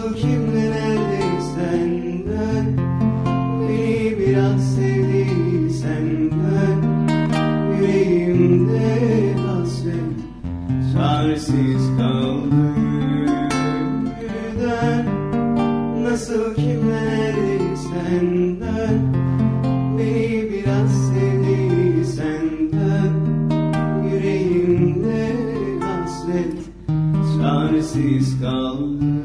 Nasıl kimlerleysen dön, beni biraz sevdiysen dön. Yüreğimde hasret, çaresiz kaldım. Dön, nasıl kimlerleysen dön, beni biraz sevdiysen dön. Yüreğimde hasret, çaresiz kaldım.